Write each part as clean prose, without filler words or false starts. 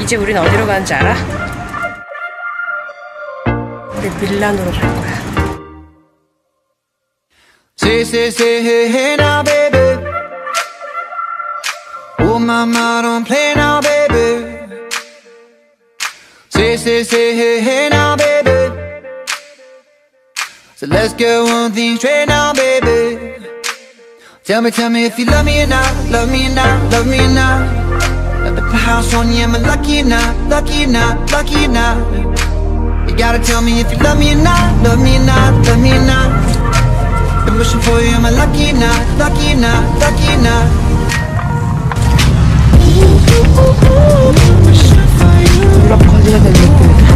이제 우린 어디로 가는지 알아? 우리 밀라노로 갈 거야. Say, say, say, hey, hey now, baby. Oh, mama, don't play now, baby. Say, say, say, hey, hey now, baby. So let's get one thing straight now, baby. Tell me if you love me or not, love me or not, love me or not. At the house on you, am I lucky or not, lucky or not, lucky or not? You gotta tell me if you love me or not, love me or not, love me or not. I'm wishing for you, am I lucky or not, lucky or not, lucky or not? Wishing for you. 유럽 거지가 된 느낌이다.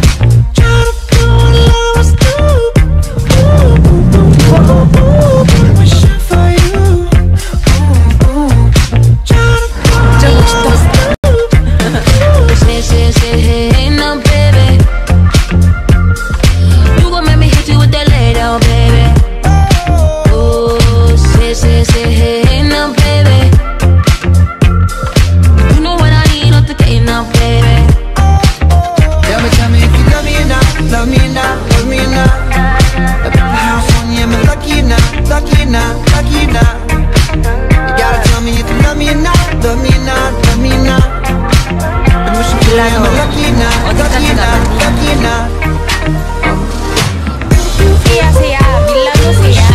밀라노 어디까지 가봤니? 세야 세야 밀라노 세야.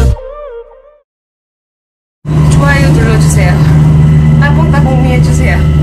좋아요 눌러주세요. 따봉따봉미 해주세요.